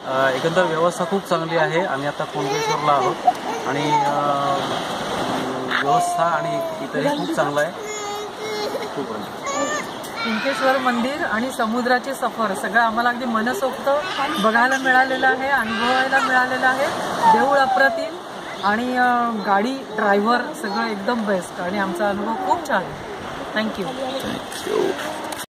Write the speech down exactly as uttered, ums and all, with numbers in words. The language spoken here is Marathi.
एकंदर व्यवस्था खूप चांगली आहे। आम्ही आता कुणकेश्वरला आहोत आणि व्यवस्था आणि इतरही खूप चांगलं आहे। खूप कुणकेश्वर मंदिर आणि समुद्राची सफर सगळं आम्हाला अगदी मनसोक्त बघायला मिळालेलं आहे, अनुभवायला मिळालेलं आहे। देऊळ अप्रतिम आणि गाडी ड्रायव्हर सगळं एकदम बेस्ट आणि आमचा अनुभव खूप छान आहे। थँक्यू।